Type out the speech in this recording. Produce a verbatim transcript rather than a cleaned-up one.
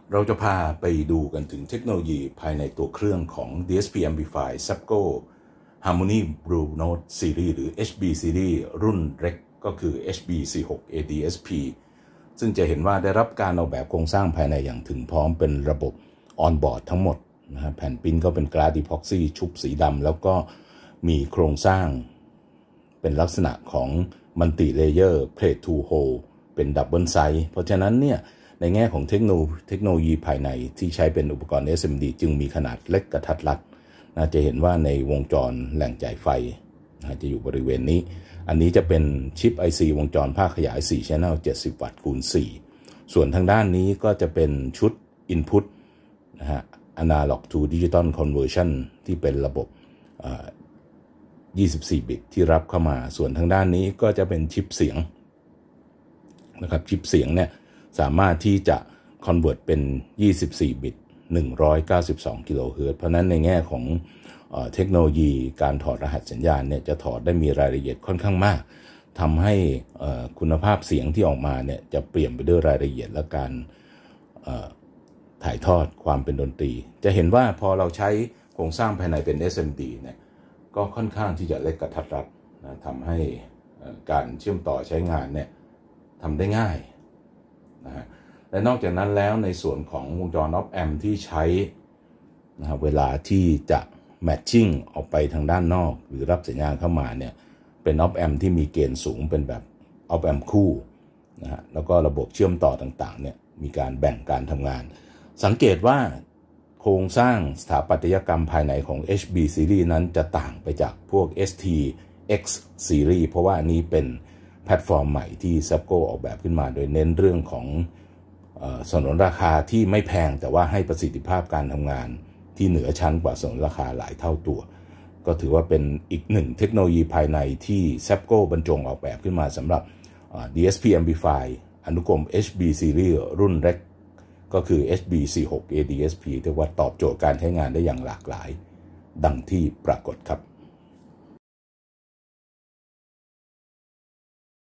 เราจะพาไปดูกันถึงเทคโนโลยีภายในตัวเครื่องของ ดี เอส พี Amplify Sapco Harmony Blue Note Series หรือ เอช บี Series รุ่นเล็กก็คือ เอช บี สี่สิบหก เอ ดี เอส พี ซึ่งจะเห็นว่าได้รับการออกแบบโครงสร้างภายในอย่างถึงพร้อมเป็นระบบออนบอร์ดทั้งหมดนะฮะแผ่นปิ้นก็เป็นกลาสอีพ็อกซี่ชุบสีดำแล้วก็มีโครงสร้างเป็นลักษณะของมัลติเลเยอร์เพลททูโฮลเป็นดับเบิลไซส์เพราะฉะนั้นเนี่ยในแง่ของเทคโนเทคโนโลยีภายในที่ใช้เป็นอุปกรณ์ เอส เอ็ม ดี จึงมีขนาดเล็กกระทัดรัดนะจะเห็นว่าในวงจรแหล่งจ่ายไฟนะจะอยู่บริเวณนี้อันนี้จะเป็นชิป ไอ ซี วงจรภาคขยาย สี่ Channel เจ็ดสิบ วัตต์คูณ สี่ ส่วนทางด้านนี้ก็จะเป็นชุด Input นะฮะ Analog to Digital Conversion ที่เป็นระบบยี่สิบสี่ บิตที่รับเข้ามาส่วนทางด้านนี้ก็จะเป็นชิปเสียงนะครับชิปเสียงเนี่ยสามารถที่จะ convert เป็นยี่สิบสี่ บิตหนึ่งร้อยเก้าสิบสองกิโลเฮิรตซ์เพราะนั้นในแง่ของเทคโนโลยีการถอดรหัสสัญญาณเนี่ยจะถอดได้มีรายละเอียดค่อนข้างมากทำให้คุณภาพเสียงที่ออกมาเนี่ยจะเปลี่ยนไปด้วยรายละเอียดและการถ่ายทอดความเป็นดนตรีจะเห็นว่าพอเราใช้โครงสร้างภายในเป็น เอส เอ็ม ดี เนี่ยก็ค่อนข้างที่จะเล็กกระทัดรัดนะทำให้การเชื่อมต่อใช้งานเนี่ยทำได้ง่ายนะฮะและนอกจากนั้นแล้วในส่วนของวงจร op amp ที่ใช้นะเวลาที่จะแมทชิ่งออกไปทางด้านนอกหรือรับสัญญาณเข้ามาเนี่ยเป็น op amp ที่มีเกณฑ์สูงเป็นแบบ op amp คู่นะฮะแล้วก็ระบบเชื่อมต่อต่างๆเนี่ยมีการแบ่งการทำงานสังเกตว่าโครงสร้างสถาปัตยกรรมภายในของ เอช บี Series นั้นจะต่างไปจากพวก เอส ที เอ็กซ์ Series เพราะว่าอันนี้เป็นแพลตฟอร์มใหม่ที่ Sapco ออกแบบขึ้นมาโดยเน้นเรื่องของสนนราคาที่ไม่แพงแต่ว่าให้ประสิทธิภาพการทำงานที่เหนือชั้นกว่าสนนราคาหลายเท่าตัวก็ถือว่าเป็นอีกหนึ่งเทคโนโลยีภายในที่ Sapco บรรจงออกแบบขึ้นมาสำหรับ ดี เอส พี Amplify อนุกรม เอช บี Series รุ่นเล็กก็คือ เอช บี สี่สิบหก เอ ดี เอส พี ที่ว่าตอบโจทย์การใช้งานได้อย่างหลากหลายดังที่ปรากฏครับ